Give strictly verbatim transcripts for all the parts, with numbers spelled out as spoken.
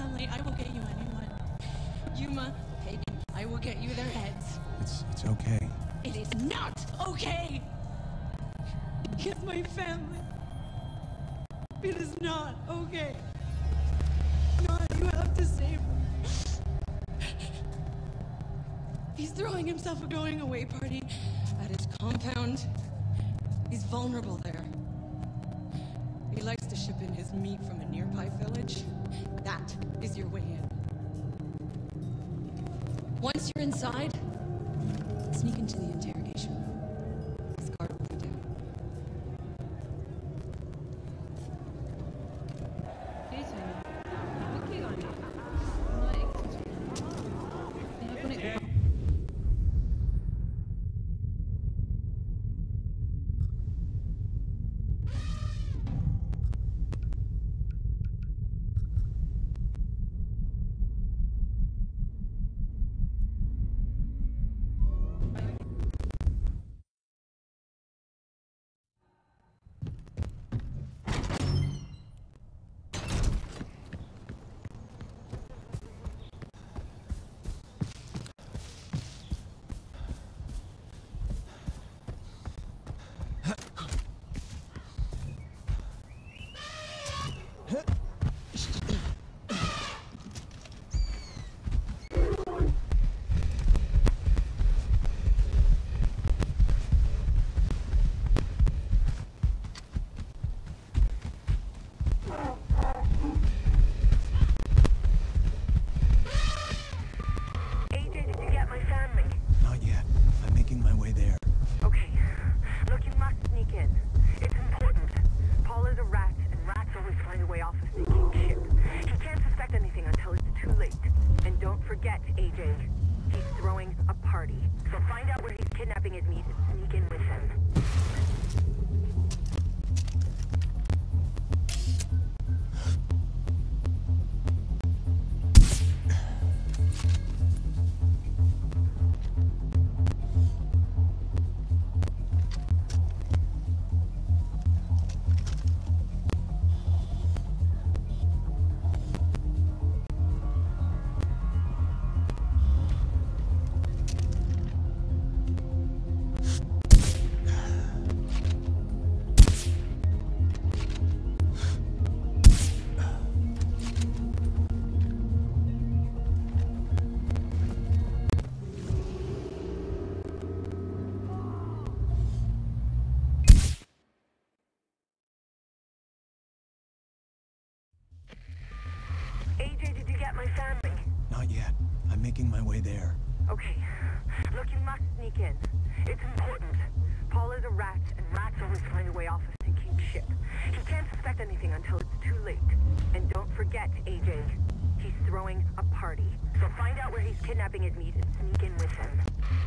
family. I will get you anyone. Yuma, Pagan, I will get you their heads. It's it's okay. It is not okay! Get my family. It is not okay. Not, you have to save him. He's throwing himself a going away party at his compound. He's vulnerable there. He likes to ship in his meat from a nearby village. That is your way in. Once you're inside, sneak into the interrogation room. His guard will be down. My family? Not yet. I'm making my way there. Okay. Look, you must sneak in. It's important. Paul is a rat, and rats always find a way off a sinking ship. He can't suspect anything until it's too late. And don't forget, A J, he's throwing a party. So find out where he's kidnapping his meat and sneak in with him.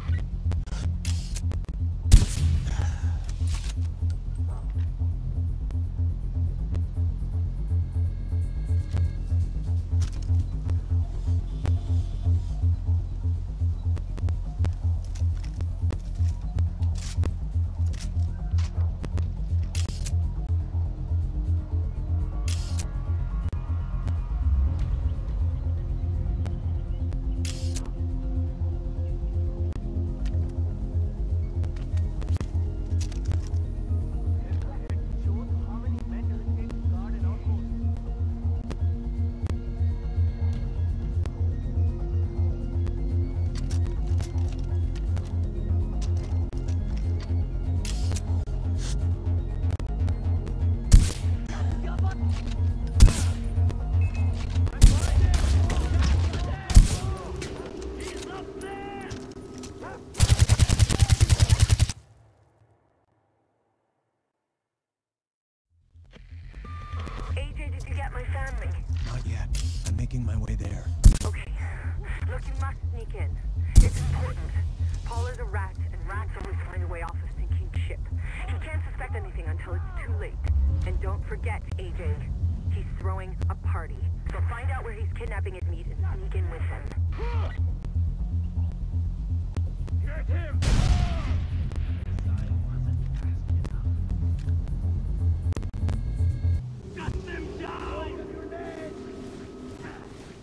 My way there. Okay. Look, you must sneak in. It's important. Paul is a rat, and rats always find a way off a sinking ship. He can't suspect anything until it's too late. And don't forget, A J, he's throwing a party. So find out where he's kidnapping his meat and sneak in with him. Get him! Got them down!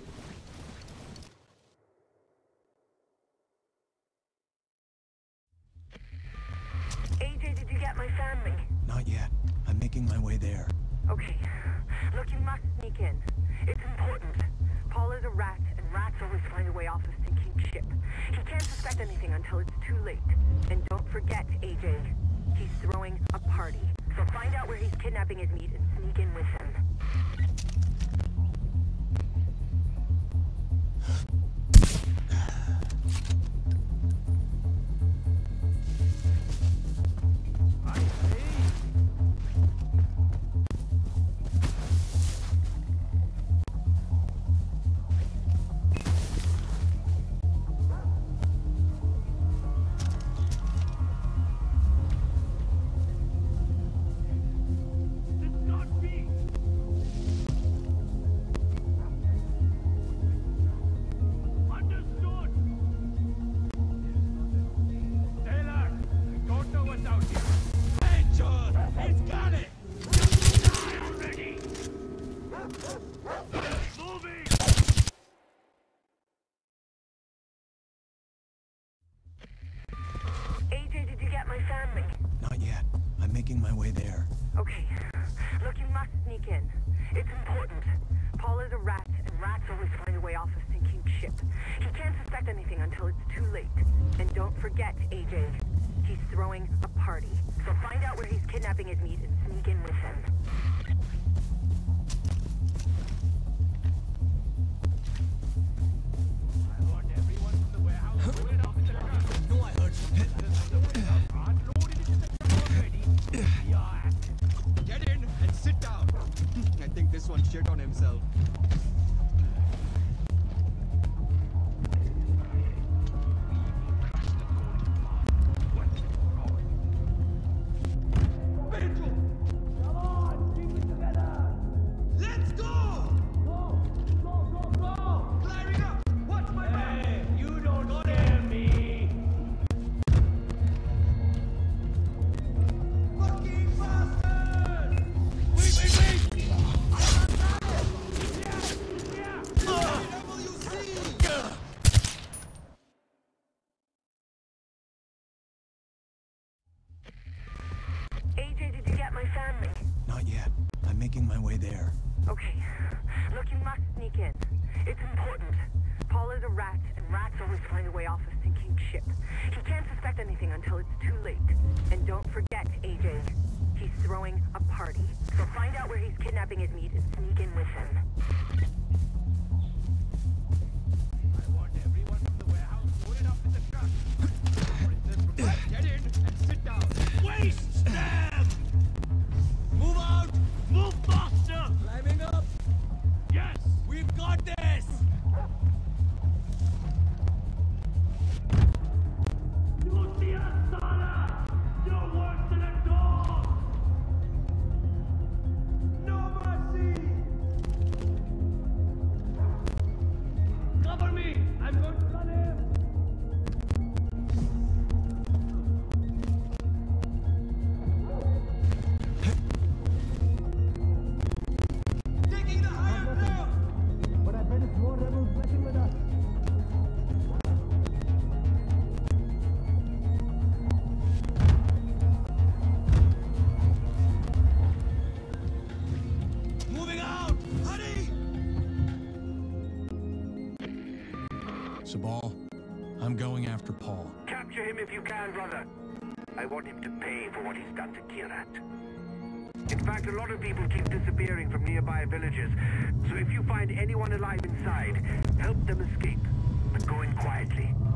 there. Okay. Look, you must sneak in. It's important. Paul is a rat, and rats always find a way off a sinking ship. He can't suspect anything until it's too late. And don't forget, A J, he's throwing a party. So find out where he's kidnapping his meat and sneak in with him. My way there. Okay. Look, you must sneak in. It's important. Paul is a rat, and rats always find a way off a sinking ship. He can't suspect anything until it's too late. And don't forget, A J, he's throwing a party. So find out where he's kidnapping his meat and sneak in with him. I want everyone from the warehouse loaded up in the truck. No, I heard. Unloaded into the truck already. Get in and sit down. I think this one shit on himself. Making my way there. Okay. Look, you must sneak in. It's important. Paul is a rat, and rats always find a way off a sinking ship. He can't suspect anything until it's too late. And don't forget, A J, he's throwing a party. So find out where he's kidnapping his meat and sneak in with him. I want everyone from the warehouse loaded up in the truck. What is this? Get in and sit down. Waste them! Move out! Move faster! Climbing up! Yes! We've got this! Lucia Sala! You're worse than a dog! No mercy! Cover me! I'm going to run him! Sabal, I'm going after Paul. Capture him if you can, brother. I want him to pay for what he's done to Kirat. In fact, a lot of people keep disappearing from nearby villages, so if you find anyone alive inside, help them escape, but go in quietly.